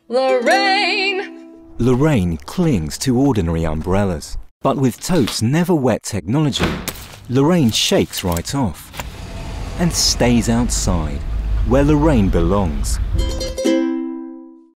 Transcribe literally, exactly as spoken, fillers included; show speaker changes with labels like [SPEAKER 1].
[SPEAKER 1] Lorraine!
[SPEAKER 2] Lorraine clings to ordinary umbrellas, but with totes NeverWet technology, Lorraine shakes right off and stays outside, where Lorraine belongs.